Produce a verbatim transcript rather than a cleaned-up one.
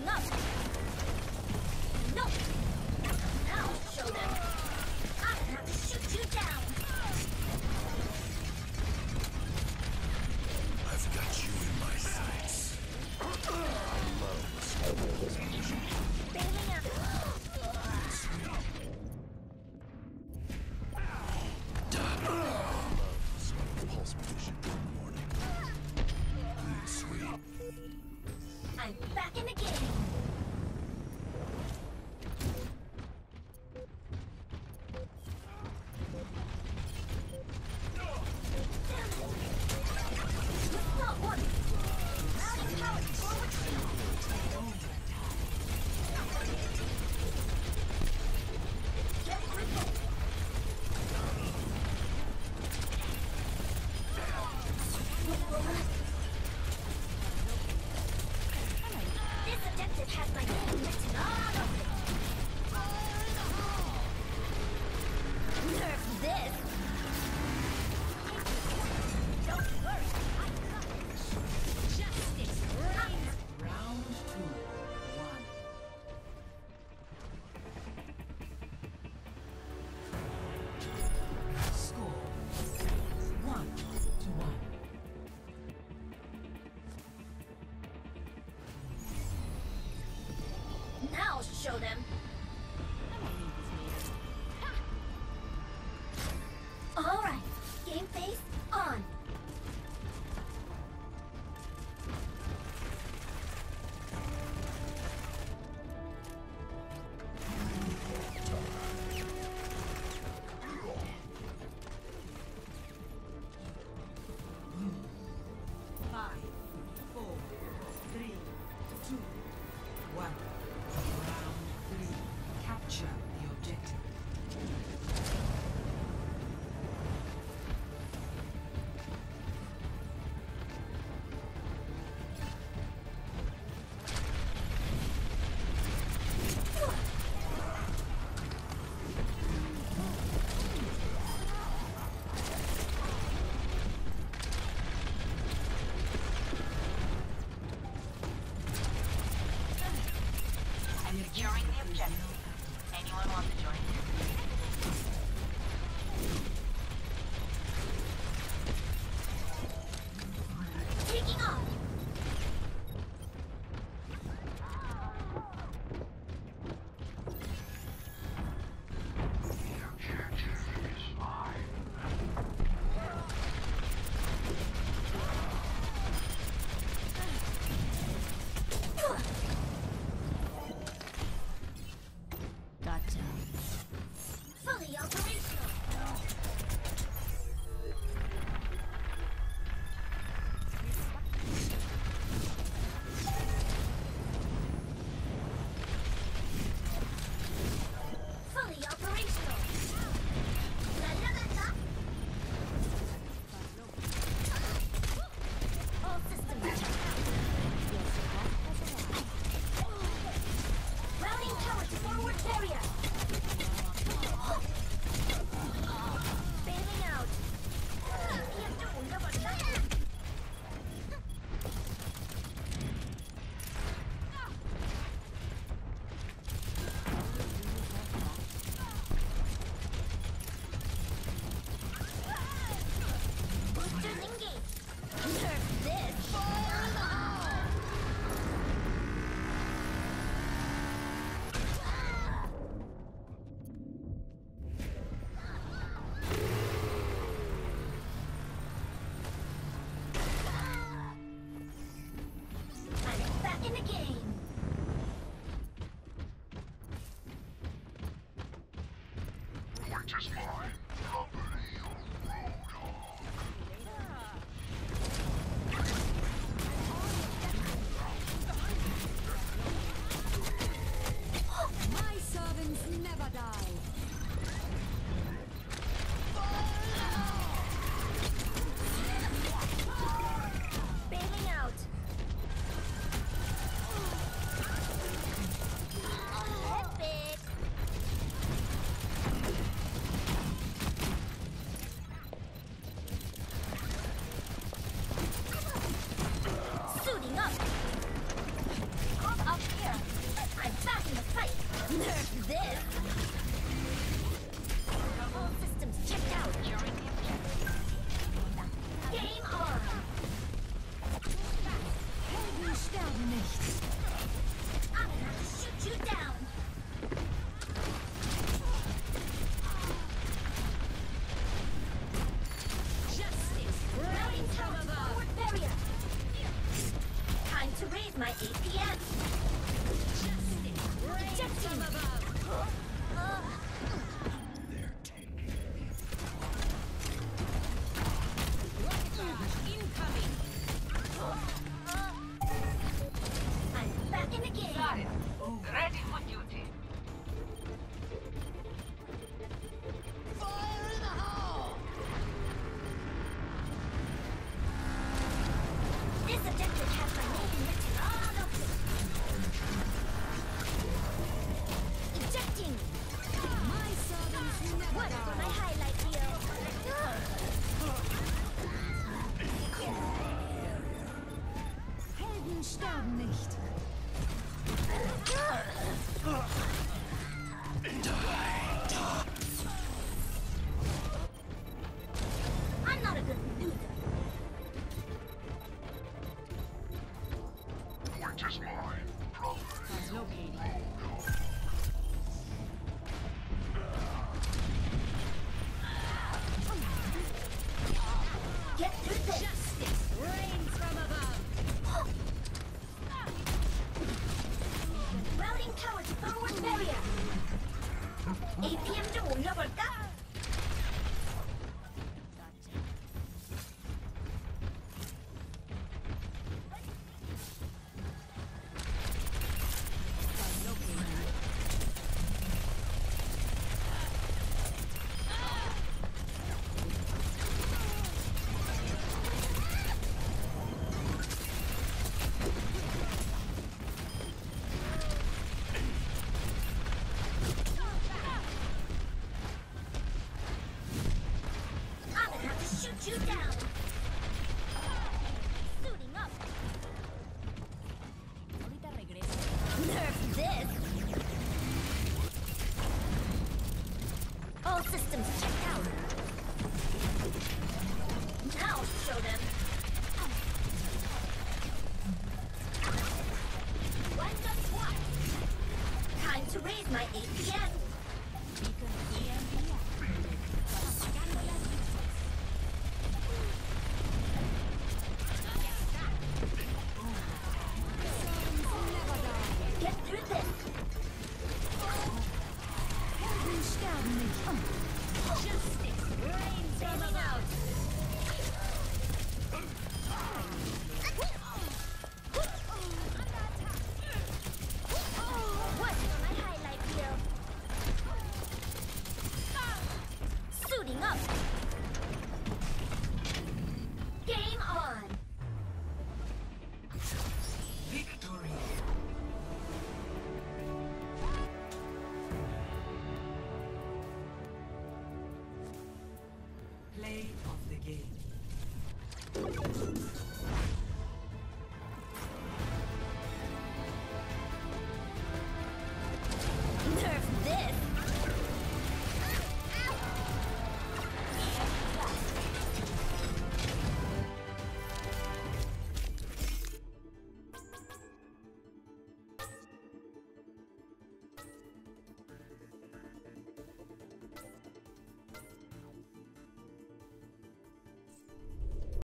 Healing up. No. Now I'll show them. I'm gonna have to shoot you down. I've got you in my sights. I love this position. Bailing out. Done. I love this pulse position in the morning. Clean sweep. I'm back in the game. my A P M. Ejecting. They're taking me. Incoming! I'm back in the game. Got it. Ready for duty. Fire in the hole! This objective has my name written all over it. Ejecting. My servants never One for my die. highlight reel. Helden sterben nicht. I'm not a good loser. Which is mine, brother. Translocating. Get through this. Justice reigns from above. Routing towards forward barrier. A P M 좀 올려볼까? I'm gonna have to shoot you down. Suiting up. Ahorita regreso. Nerf this. All systems checked out. Now I'll show them. One just one. Time to raise my A P M.